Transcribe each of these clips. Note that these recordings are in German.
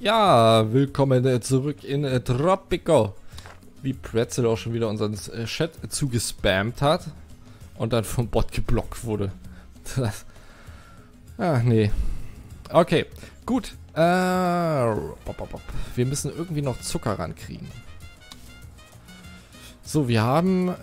Ja, willkommen zurück in Tropico. Wie Pretzel auch schon wieder unseren Chat zugespammt hat und dann vom Bot geblockt wurde. Nee. Okay, gut. Wir müssen irgendwie noch Zucker rankriegen. So, wir haben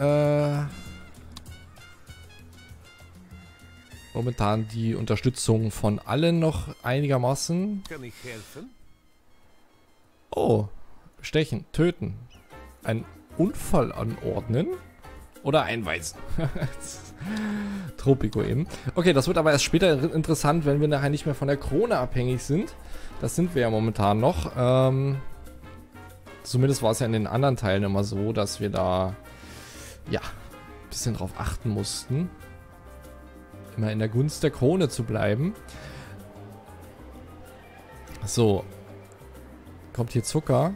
momentan die Unterstützung von allen noch einigermaßen. Kann ich helfen? Oh, stechen, töten. Einen Unfall anordnen oder einweisen. Tropico eben. Okay, das wird aber erst später interessant, wenn wir nachher nicht mehr von der Krone abhängig sind. Das sind wir ja momentan noch. Zumindest war es ja in den anderen Teilen immer so, dass wir da ja ein bisschen drauf achten mussten, immer in der Gunst der Krone zu bleiben. So. Kommt hier Zucker.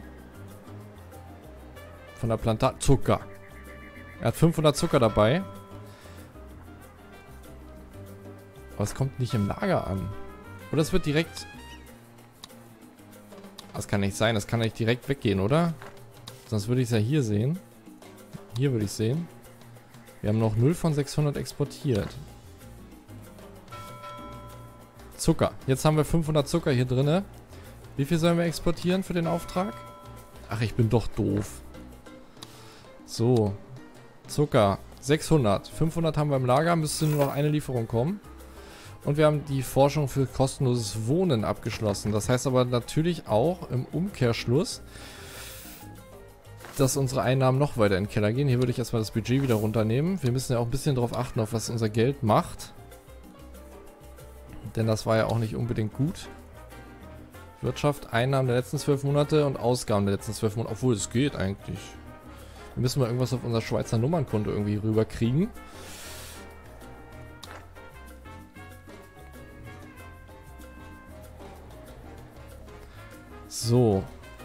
Von der Plantage. Zucker. Er hat 500 Zucker dabei. Aber es kommt nicht im Lager an. Oder es wird direkt... Das kann nicht sein. Das kann nicht direkt weggehen, oder? Sonst würde ich es ja hier sehen. Hier würde ich es sehen. Wir haben noch 0 von 600 exportiert. Zucker. Jetzt haben wir 500 Zucker hier drin. Wie viel sollen wir exportieren für den Auftrag? Ach, ich bin doch doof. So. Zucker. 600. 500 haben wir im Lager. Müsste nur noch eine Lieferung kommen. Und wir haben die Forschung für kostenloses Wohnen abgeschlossen. Das heißt aber natürlich auch im Umkehrschluss, dass unsere Einnahmen noch weiter in den Keller gehen. Hier würde ich erstmal das Budget wieder runternehmen. Wir müssen ja auch ein bisschen darauf achten, auf was unser Geld macht. Denn das war ja auch nicht unbedingt gut. Wirtschaft, Einnahmen der letzten 12 Monate und Ausgaben der letzten 12 Monate. Obwohl, es geht eigentlich. Wir müssen mal irgendwas auf unser Schweizer Nummernkonto irgendwie rüberkriegen. So.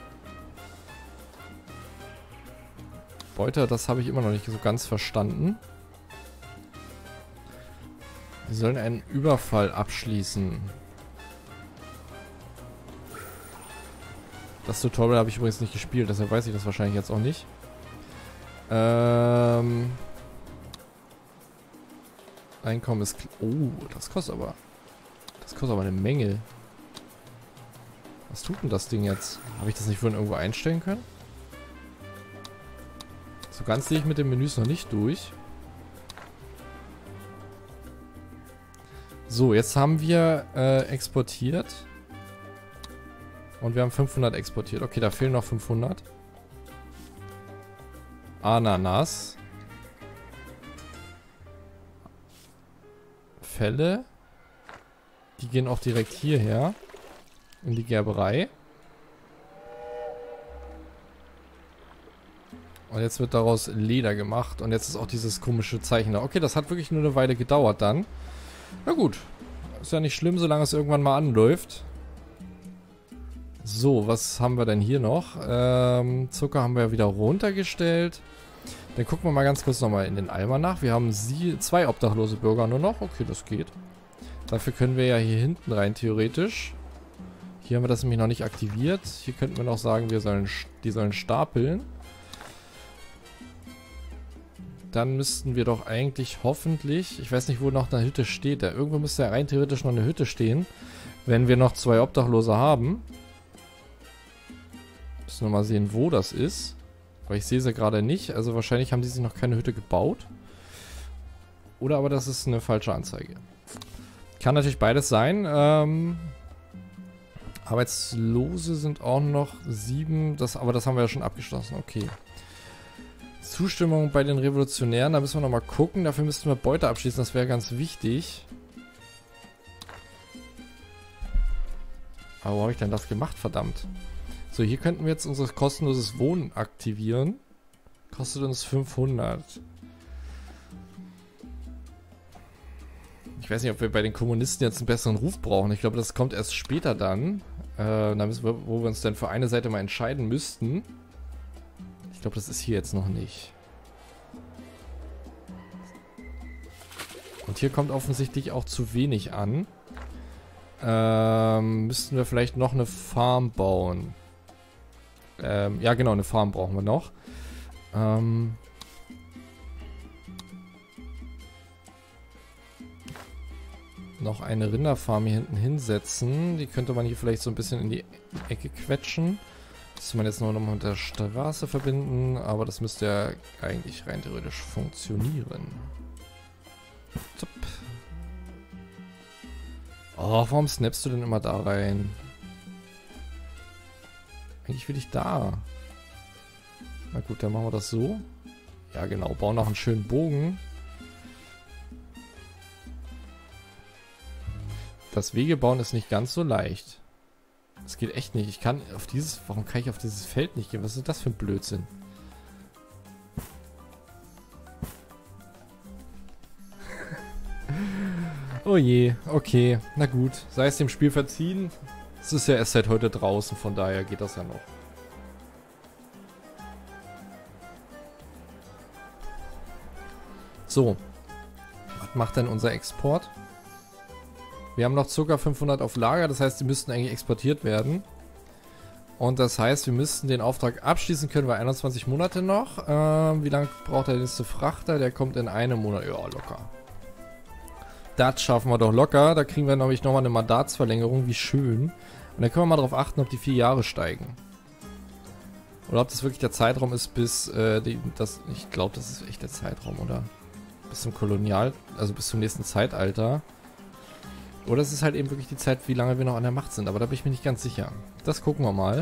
Beute, das habe ich immer noch nicht so ganz verstanden. Wir sollen einen Überfall abschließen. Das Tutorial habe ich übrigens nicht gespielt, deshalb weiß ich das wahrscheinlich jetzt auch nicht. Einkommen ist... Oh, das kostet aber... Das kostet aber eine Menge. Was tut denn das Ding jetzt? Habe ich das nicht vorhin irgendwo einstellen können? So ganz sehe ich mit den Menüs noch nicht durch. So, jetzt haben wir exportiert. Und wir haben 500 exportiert. Okay, da fehlen noch 500. Ananas. Felle. Die gehen auch direkt hierher. In die Gerberei. Und jetzt wird daraus Leder gemacht. Und jetzt ist auch dieses komische Zeichen da. Okay, das hat wirklich nur eine Weile gedauert dann. Na gut. Ist ja nicht schlimm, solange es irgendwann mal anläuft. So, was haben wir denn hier noch? Zucker haben wir ja wieder runtergestellt. Dann gucken wir mal ganz kurz nochmal in den Eimer nach. Wir haben 2 obdachlose Bürger nur noch. Okay, das geht. Dafür können wir ja hier hinten rein, theoretisch. Hier haben wir das nämlich noch nicht aktiviert. Hier könnten wir noch sagen, die sollen stapeln. Dann müssten wir doch eigentlich hoffentlich... Ich weiß nicht, wo noch eine Hütte steht. Da irgendwo müsste ja rein theoretisch noch eine Hütte stehen. Wenn wir noch 2 Obdachlose haben. Müssen wir mal sehen, wo das ist. Aber ich sehe sie gerade nicht. Also wahrscheinlich haben die sich noch keine Hütte gebaut. Oder aber das ist eine falsche Anzeige. Kann natürlich beides sein. Arbeitslose sind auch noch 7. Aber das haben wir ja schon abgeschlossen. Okay. Zustimmung bei den Revolutionären. Da müssen wir nochmal gucken. Dafür müssten wir Beute abschließen. Das wäre ganz wichtig. Aber wo habe ich denn das gemacht? Verdammt. So, hier könnten wir jetzt unser kostenloses Wohnen aktivieren. Kostet uns 500. Ich weiß nicht, ob wir bei den Kommunisten jetzt einen besseren Ruf brauchen. Ich glaube, das kommt erst später dann. Da müssen wir, wo wir uns dann für eine Seite mal entscheiden müssten. Ich glaube, das ist hier jetzt noch nicht. Und hier kommt offensichtlich auch zu wenig an. Müssten wir vielleicht noch eine Farm bauen. Ja genau, eine Farm brauchen wir noch. Noch eine Rinderfarm hier hinten hinsetzen. Die könnte man hier vielleicht so ein bisschen in die Ecke quetschen. Müsste man jetzt nur noch mal mit der Straße verbinden, aber das müsste ja eigentlich rein theoretisch funktionieren. Zup. Oh, warum snappst du denn immer da rein? Eigentlich will ich da. Na gut, dann machen wir das so. Ja genau, bauen noch einen schönen Bogen. Das Wegebauen ist nicht ganz so leicht. Das geht echt nicht. Ich kann auf dieses... Warum kann ich auf dieses Feld nicht gehen? Was ist das für ein Blödsinn? Oh je, okay. Na gut. Sei es dem Spiel verziehen. Es ist ja erst seit heute draußen, von daher geht das ja noch. So. Was macht denn unser Export? Wir haben noch Zucker 500 auf Lager, das heißt, die müssten eigentlich exportiert werden. Und das heißt, wir müssten den Auftrag abschließen können bei 21 Monate noch. Wie lange braucht der nächste Frachter? Der kommt in einem Monat. Ja, locker. Das schaffen wir doch locker. Da kriegen wir nämlich nochmal eine Mandatsverlängerung. Wie schön. Und dann können wir mal darauf achten, ob die 4 Jahre steigen. Oder ob das wirklich der Zeitraum ist, bis ich glaube, das ist echt der Zeitraum, oder? Bis zum Kolonial, also bis zum nächsten Zeitalter. Oder es ist halt eben wirklich die Zeit, wie lange wir noch an der Macht sind. Aber da bin ich mir nicht ganz sicher. Das gucken wir mal.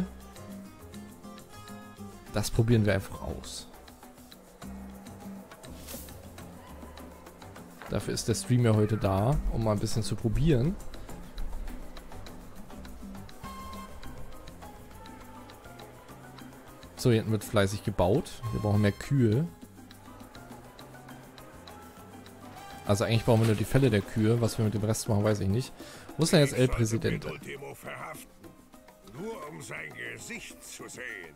Das probieren wir einfach aus. Dafür ist der Stream ja heute da, um mal ein bisschen zu probieren. So, hier hinten wird fleißig gebaut. Wir brauchen mehr Kühe. Also eigentlich brauchen wir nur die Felle der Kühe. Was wir mit dem Rest machen, weiß ich nicht. Wo ist denn jetzt El Presidente? Nur um sein Gesicht zu sehen.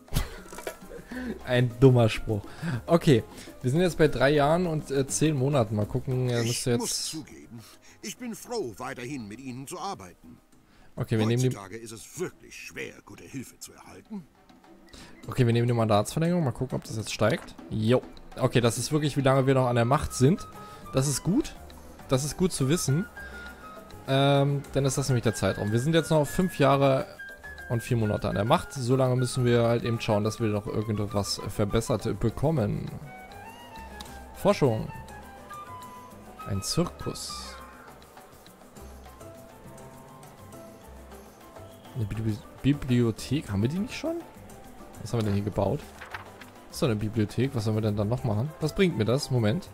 Ein dummer Spruch. Okay, wir sind jetzt bei 3 Jahren und 10 Monaten. Mal gucken, Ich muss zugeben, ich bin froh, weiterhin mit Ihnen zu arbeiten. Okay, wir nehmen die... Heutzutage ist es wirklich schwer, gute Hilfe zu erhalten. Okay, wir nehmen die Mandatsverlängerung. Mal gucken, ob das jetzt steigt. Jo. Okay, das ist wirklich, wie lange wir noch an der Macht sind. Das ist gut. Das ist gut zu wissen. Dann ist das nämlich der Zeitraum. Wir sind jetzt noch auf 5 Jahre und 4 Monate an der Macht. So lange müssen wir halt eben schauen, dass wir noch irgendwas verbessert bekommen. Forschung. Ein Zirkus. Eine Bibliothek. Haben wir die nicht schon? Was haben wir denn hier gebaut? Das ist doch eine Bibliothek. Was sollen wir denn dann noch machen? Was bringt mir das? Moment.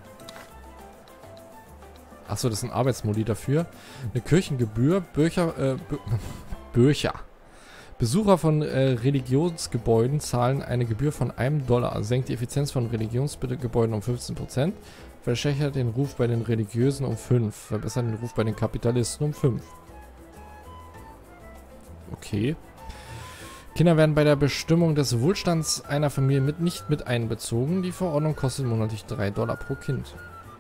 Achso, das ist ein Arbeitsmodi dafür. Eine Kirchengebühr. Bürcher. Besucher von Religionsgebäuden zahlen eine Gebühr von $1. Senkt die Effizienz von Religionsgebäuden um 15%. Verschlechtert den Ruf bei den Religiösen um 5. Verbessert den Ruf bei den Kapitalisten um 5. Okay. Kinder werden bei der Bestimmung des Wohlstands einer Familie nicht mit einbezogen. Die Verordnung kostet monatlich $3 pro Kind.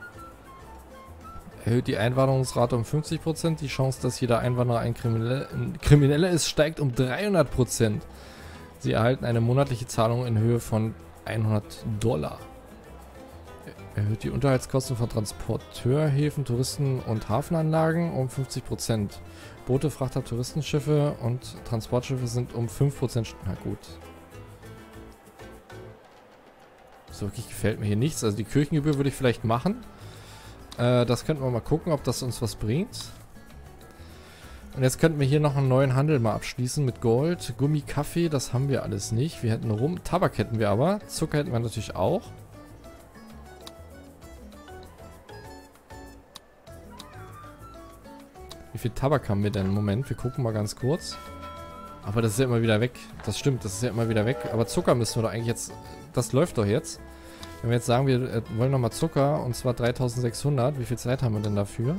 Erhöht die Einwanderungsrate um 50%. Die Chance, dass jeder Einwanderer ein Krimineller ist, steigt um 300%. Sie erhalten eine monatliche Zahlung in Höhe von $100. Erhöht die Unterhaltskosten von Transporteurhäfen, Touristen- und Hafenanlagen um 50%. Boote, Frachter, Touristenschiffe und Transportschiffe sind um 5%. Na gut. So wirklich gefällt mir hier nichts. Also die Kirchengebühr würde ich vielleicht machen. Das könnten wir mal gucken, ob das uns was bringt. Und jetzt könnten wir hier noch einen neuen Handel mal abschließen mit Gold. Gummi, Kaffee, das haben wir alles nicht. Wir hätten Rum, Tabak hätten wir aber. Zucker hätten wir natürlich auch. Wie viel Tabak haben wir denn im Moment? Wir gucken mal ganz kurz. Aber das ist ja immer wieder weg. Das stimmt, das ist ja immer wieder weg. Aber Zucker müssen wir doch eigentlich jetzt... Das läuft doch jetzt. Wenn wir jetzt sagen, wir wollen nochmal Zucker, und zwar 3600. Wie viel Zeit haben wir denn dafür?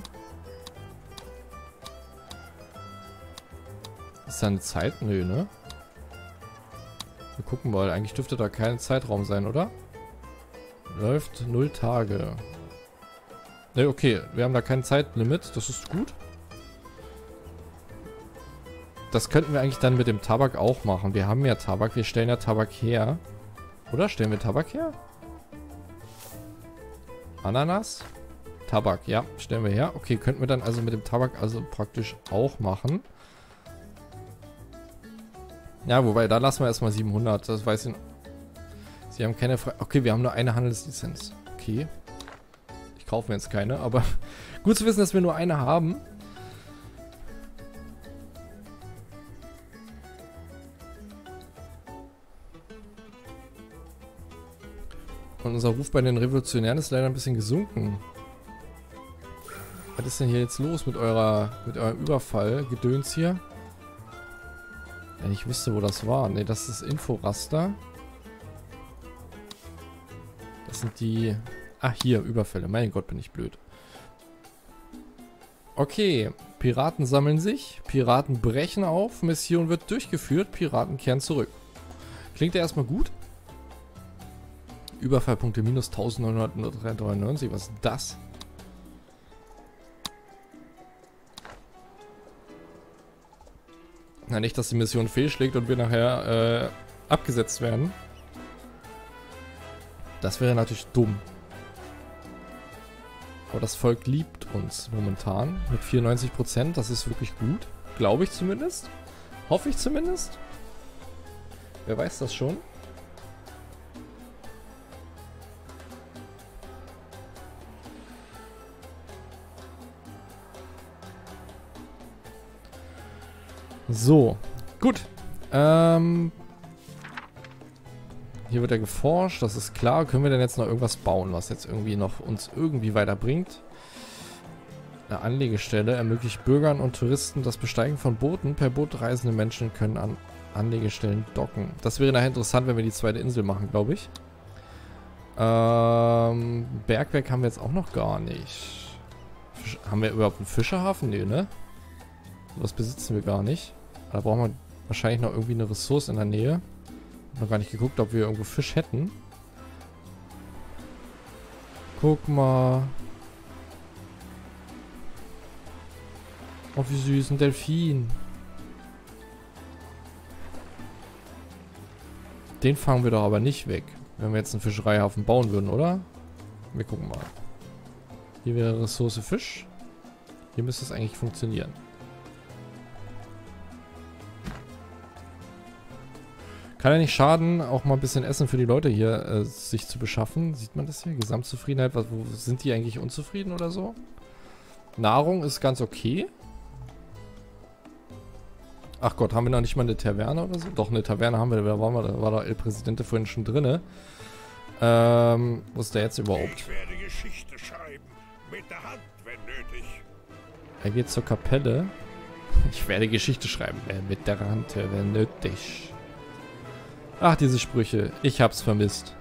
Ist da eine Zeit? Nö, ne? Wir gucken mal. Eigentlich dürfte da kein Zeitraum sein, oder? Läuft 0 Tage. Ne, okay. Wir haben da kein Zeitlimit. Das ist gut. das könnten wir eigentlich dann mit dem Tabak auch machen. Wir haben ja Tabak, wir stellen ja Tabak her. Oder? Stellen wir Tabak her? Ananas? Tabak, ja, stellen wir her. Okay, könnten wir dann also mit dem Tabak also praktisch auch machen. Ja, wobei, da lassen wir erstmal 700. Das weiß ich. Sie haben keine Okay, wir haben nur eine Handelslizenz. Okay. Ich kaufe mir jetzt keine, aber gut zu wissen, dass wir nur eine haben. Und unser Ruf bei den Revolutionären ist leider ein bisschen gesunken. Was ist denn hier jetzt los mit eurem Überfall? Gedöns hier? Wenn ich wüsste, wo das war. Ne, das ist Inforaster. Das sind die... Ach, hier, Überfälle. Mein Gott, bin ich blöd. Okay, Piraten sammeln sich. Piraten brechen auf. Mission wird durchgeführt. Piraten kehren zurück. Klingt ja erstmal gut. Überfallpunkte minus 1993. Was ist das? Na, nicht, dass die Mission fehlschlägt und wir nachher abgesetzt werden. Das wäre natürlich dumm. Aber das Volk liebt uns momentan mit 94%. Das ist wirklich gut. Glaube ich zumindest. Hoffe ich zumindest. Wer weiß das schon? So, gut. Hier wird ja geforscht, das ist klar. Können wir denn jetzt noch irgendwas bauen, was jetzt irgendwie noch uns irgendwie weiterbringt? Eine Anlegestelle ermöglicht Bürgern und Touristen das Besteigen von Booten. Per Boot reisende Menschen können an Anlegestellen docken. Das wäre nachher interessant, wenn wir die zweite Insel machen, glaube ich. Bergwerk haben wir jetzt auch noch gar nicht. Haben wir überhaupt einen Fischerhafen? Nee, ne? Das besitzen wir gar nicht. Da brauchen wir wahrscheinlich noch irgendwie eine Ressource in der Nähe. Noch gar nicht geguckt, ob wir irgendwo Fisch hätten. Guck mal. Oh, wie süß, ein Delfin. Den fangen wir doch aber nicht weg, wenn wir jetzt einen Fischereihafen bauen würden, oder? Wir gucken mal. Hier wäre Ressource Fisch. Hier müsste es eigentlich funktionieren. Kann ja nicht schaden, auch mal ein bisschen Essen für die Leute hier sich zu beschaffen. Sieht man das hier? Gesamtzufriedenheit. Wo sind die eigentlich unzufrieden oder so? Nahrung ist ganz okay. Ach Gott, haben wir noch nicht mal eine Taverne oder so? Doch, eine Taverne haben wir. Da war der El Presidente vorhin schon drin. Wo ist der jetzt überhaupt? Ich werde Geschichte schreiben. Mit der Hand, wenn nötig. Er geht zur Kapelle. Ich werde Geschichte schreiben. Mit der Hand, wenn nötig. Ach, diese Sprüche. Ich hab's vermisst.